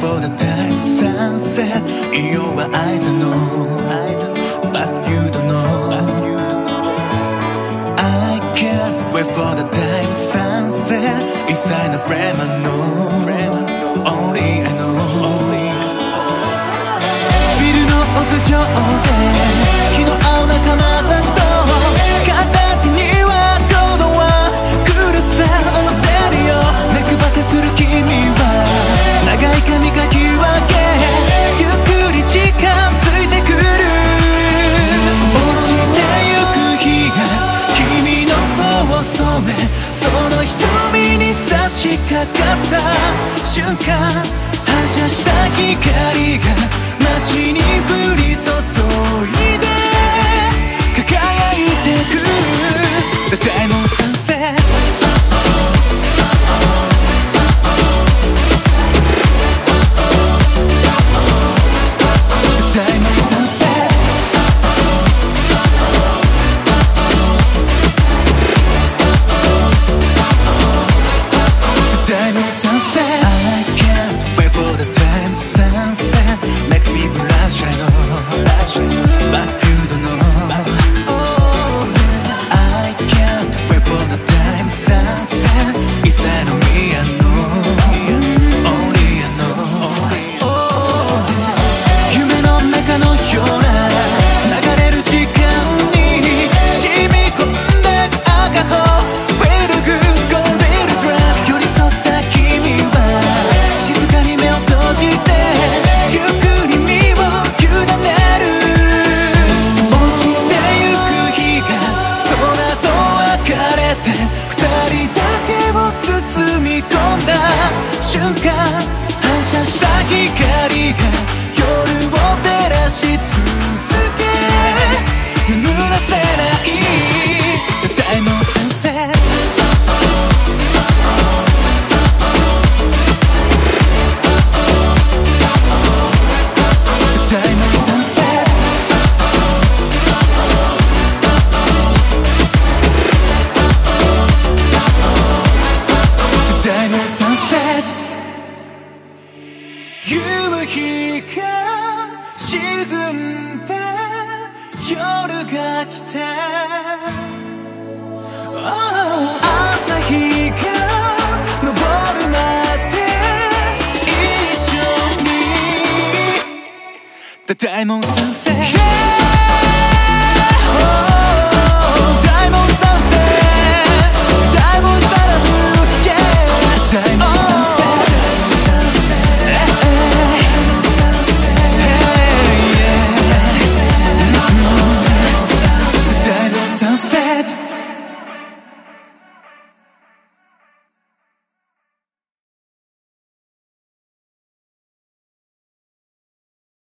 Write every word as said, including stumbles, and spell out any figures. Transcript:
for the time sunset 色は愛だの But you don't know I can't wait for the time sunset Inside the frame I know Only I know ビルの屋上で気の合う仲間たちと片手にはコードは来るさ On the stereo 目配せする君は長い髪かき分けゆっくり時間ついてくる落ちてゆく日が君の方を染めその瞳に差し掛かった瞬間反射した光が街に降り注いで輝いてく The diamond sunset The diamond sunset The diamond sunset I can't wait for the time sunset Makes me blush I know But you don't know I can't wait for the time sunset Inside of me I know Only I know 夢の中のような流れる時間に染み込んで赤穂 Feel good go little drop 寄り添った君は静かに目を閉じてゆっくり身を委ねる落ちてゆく日が空と別れて二人だけを包み込んだ瞬間反射した光が夜を照らし続け眠らせない The diamond sunset The diamond sunset The diamond sunset 夕日が沈んだ夜が来て Oh 朝日が昇るまで一緒に The diamond sunset、yeah